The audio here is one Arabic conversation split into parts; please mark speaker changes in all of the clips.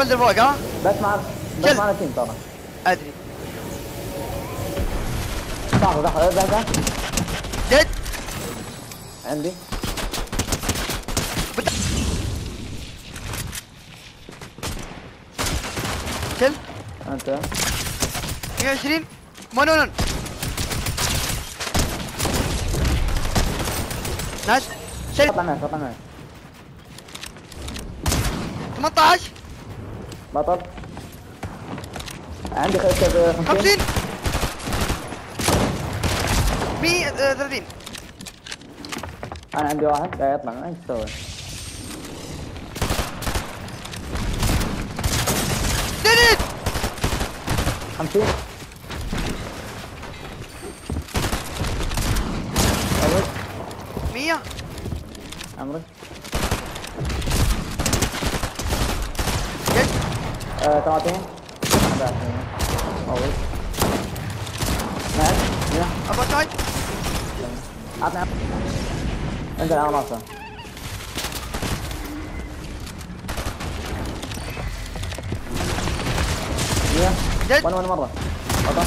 Speaker 1: ولد فوق ها؟
Speaker 2: بس معنا تيم ترى.
Speaker 1: ادري.
Speaker 2: دخل
Speaker 1: جد
Speaker 2: عندي.
Speaker 1: كل
Speaker 2: انت
Speaker 1: 120 مونون. نايس. شيل
Speaker 2: قطع معي
Speaker 1: 18
Speaker 2: بطل. عندي 50
Speaker 1: 50 130.
Speaker 2: انا عندي واحد قاعد يطلع معي. ايش تسوي؟
Speaker 1: ديد
Speaker 2: 50
Speaker 1: 100
Speaker 2: عمري.
Speaker 1: جد
Speaker 2: 30 قوي. معك 100.
Speaker 1: ابغى شوي.
Speaker 2: عطني انزل على راسه.
Speaker 1: جد
Speaker 2: وانا مرة بطل.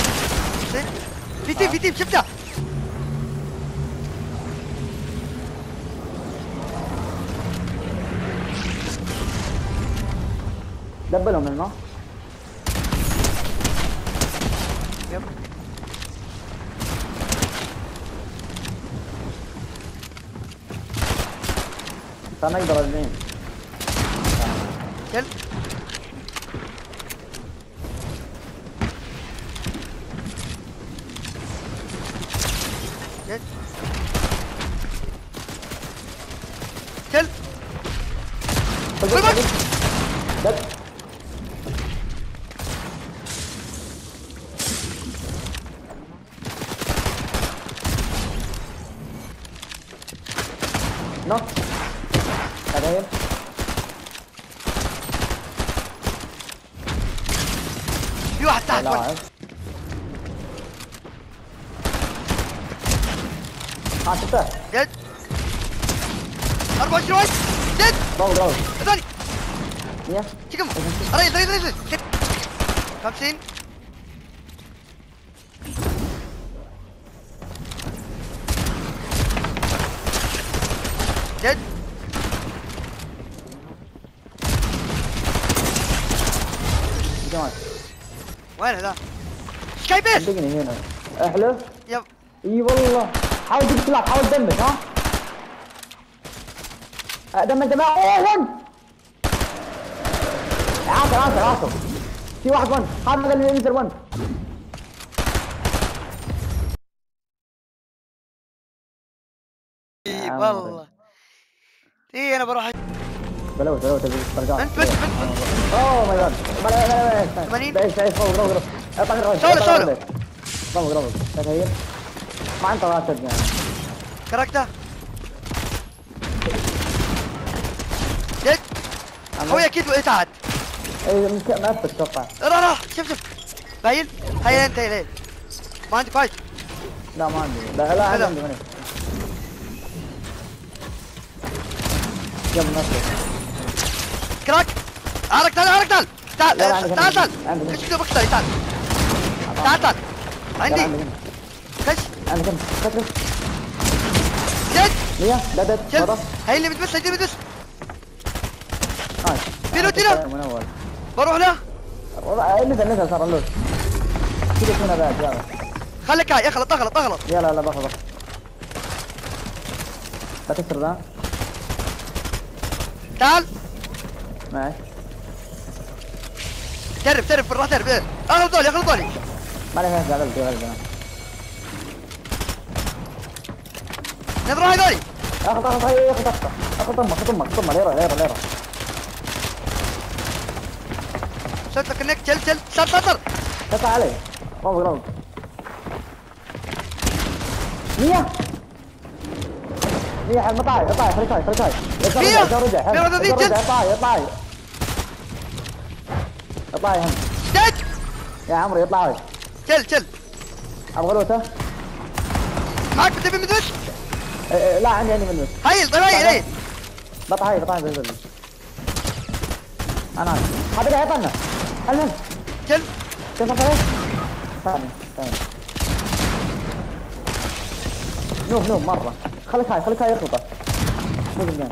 Speaker 1: في تيم شفته.
Speaker 2: دبلهم منه.
Speaker 1: يب
Speaker 2: كان يقدر اليمين.
Speaker 1: كل جد كل
Speaker 2: دب نوك. هذا
Speaker 1: في واحد تحت.
Speaker 2: لاعب. شفته.
Speaker 1: جد 24 جد
Speaker 2: روح
Speaker 1: الثاني
Speaker 2: 100.
Speaker 1: كم ريل 50 جد
Speaker 2: جمال
Speaker 1: وين هذا؟ سكاي بيس.
Speaker 2: صدقني هنا احلف.
Speaker 1: يب
Speaker 2: اي والله. حاول تجيب سلاح. حاول تدمج. ها دمج اوه 1. عاصر في واحد 1. هذا اللي ينزل 1.
Speaker 1: والله اي انا بروح
Speaker 2: بلوت تبي ترجع.
Speaker 1: انت
Speaker 2: اوه ماي جاد. بلا
Speaker 1: 80.
Speaker 2: تعيش فوق. اطلع من الرجل.
Speaker 1: سولو
Speaker 2: فوق تخيل. ما انت راشد يعني.
Speaker 1: كاركتر جد خوي اكيد تحت.
Speaker 2: اي ما اتوقع.
Speaker 1: راح شوف باين. هيا انت هيا ما عندك فايت.
Speaker 2: لا ما عندي. لا عندي ماني. يلا نصر.
Speaker 1: كراك عارك تعال خش كده بكتر تعال عندي خش.
Speaker 2: انا كم فترة
Speaker 1: جد
Speaker 2: 100. لا
Speaker 1: هاي اللي بتبس
Speaker 2: تيرو
Speaker 1: بروح له.
Speaker 2: نزل صار اللوت كذا هنا بعد. يلا
Speaker 1: خليك هاي اغلط
Speaker 2: يلا باخذ. بكسر ذا.
Speaker 1: تعال
Speaker 2: معك.
Speaker 1: جرب بالراحه جرب. اغلط دولي
Speaker 2: ما عليك غلط.
Speaker 1: نضرب هذولي.
Speaker 2: اخذ طمه ليرة.
Speaker 1: شوت لك انك جل صار
Speaker 2: قطع علي. روض 100 مطاي فريشاي
Speaker 1: 100
Speaker 2: اطلعي هم
Speaker 1: جد
Speaker 2: يا عمري. اطلعي
Speaker 1: جل
Speaker 2: ابغى لوته.
Speaker 1: معك بتبي مدوش.
Speaker 2: لا عندي ملمس.
Speaker 1: هيل طيب هيل
Speaker 2: بطع بس انا حاضر يا طنه المهم
Speaker 1: كل
Speaker 2: كيف فريق ثاني نوب مره خليك هاي يخلطه مو بالجنب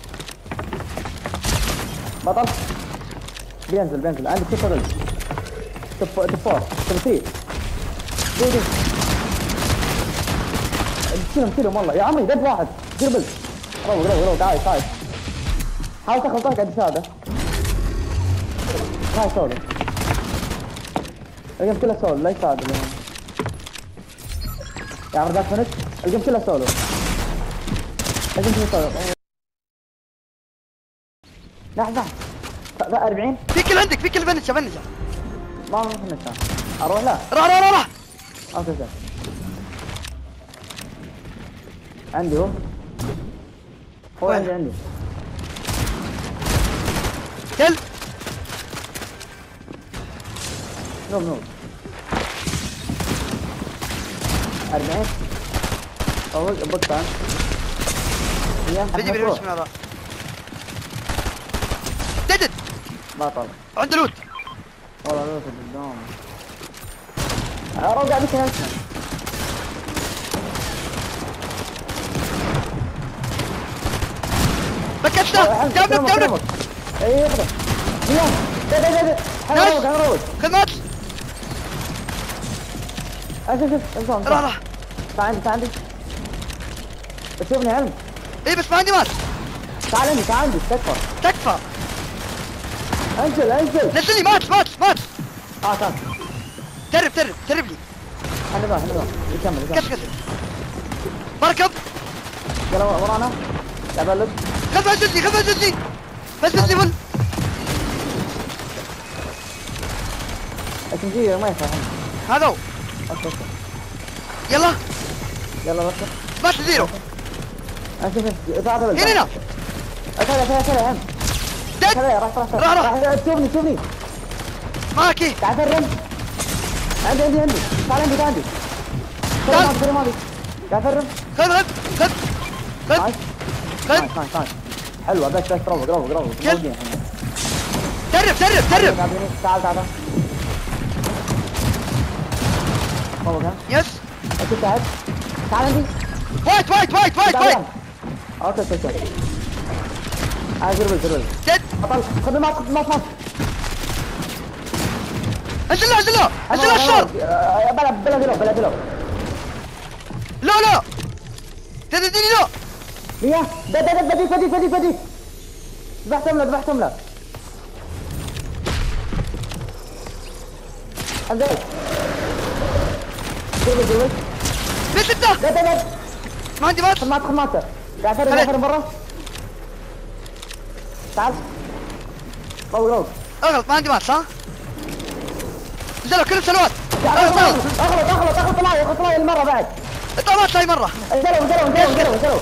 Speaker 2: بطل بينزل عندك كيف فريق تفور تمثيل دي شيلهم والله يا عمي دب واحد قربل روق تعال حاول تاخذ طاقة قد هذا هاي سولو الجيم كله سولو لا يساعد اليوم يا عمر ذاك فنت الجيم كله سولو لحظة 40
Speaker 1: في كل عندك في كل فنشة
Speaker 2: ما هو فنشة اروح لا
Speaker 1: راح
Speaker 2: اوكي عندي هو عندي
Speaker 1: كل
Speaker 2: نوب 40 اول بطل
Speaker 1: بيجي بيرمش من هذا ددد
Speaker 2: بطل
Speaker 1: عنده لوت
Speaker 2: والله لوت قدام روق عليك نفسك
Speaker 1: بكشته داونك
Speaker 2: اي اخذ ده روق
Speaker 1: خدمات
Speaker 2: شوف
Speaker 1: راح
Speaker 2: تعال تشوفني علم
Speaker 1: ايه بس ما عندي مات
Speaker 2: تعال عندي
Speaker 1: تكفى
Speaker 2: انزل
Speaker 1: نزلني مات
Speaker 2: تعال
Speaker 1: ترب لي
Speaker 2: انا يكمل
Speaker 1: كش بركب
Speaker 2: يلا ورانا يا بلد
Speaker 1: خذ جدي بس ليفل
Speaker 2: اسمجي ما يفهم
Speaker 1: هذا هو
Speaker 2: اوكي
Speaker 1: يلا
Speaker 2: بس
Speaker 1: مات زيرو
Speaker 2: شوف تعال
Speaker 1: هنا
Speaker 2: اكل هم
Speaker 1: دد راح
Speaker 2: شوفني
Speaker 1: معك
Speaker 2: تعال فرم عندي تعال عندي فرم هذه تعال فرم
Speaker 1: خذ
Speaker 2: نايس حلوه بس روق
Speaker 1: ترب
Speaker 2: تعال روق
Speaker 1: يس
Speaker 2: انت تعال عندي
Speaker 1: وايت
Speaker 2: اوكي زربل
Speaker 1: دد
Speaker 2: بطل خذ الماس
Speaker 1: انزل له الشر
Speaker 2: بلا دلو
Speaker 1: لا تديني لا
Speaker 2: ليه بدي ذبحتهم له انزل جربل
Speaker 1: ليش انت ما عندي مات
Speaker 2: خماته قاعد افرم برا تعال روق
Speaker 1: اغلط ما عندي مات صح نزلوا كل السنوات
Speaker 2: اغلط طلع المره بعد
Speaker 1: اطلع مات هاي مرة
Speaker 2: انزلوا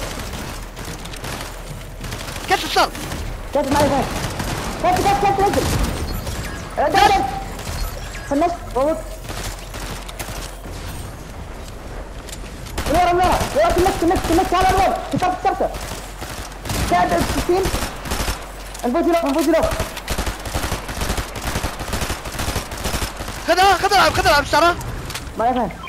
Speaker 1: كيف الشر
Speaker 2: كيف معي كيف انزل فنش روق ورا تمك على الوضع كتبته ساعد السكين انفوزي له
Speaker 1: خذها بسرعة
Speaker 2: ما يفهم